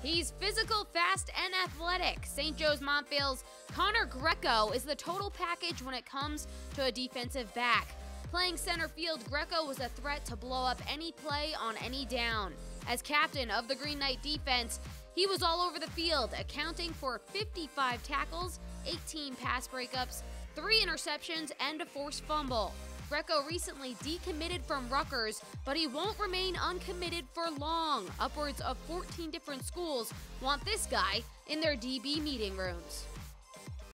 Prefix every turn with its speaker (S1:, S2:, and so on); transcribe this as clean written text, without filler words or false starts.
S1: He's physical, fast, and athletic. St. Joe's Montvale's Connor Grieco is the total package when it comes to a defensive back. Playing center field, Grieco was a threat to blow up any play on any down. As captain of the Green Knight defense, he was all over the field, accounting for 55 tackles, 18 pass breakups, 3 interceptions, and a forced fumble. Grieco recently decommitted from Rutgers, but he won't remain uncommitted for long. Upwards of 14 different schools want this guy in their DB meeting rooms.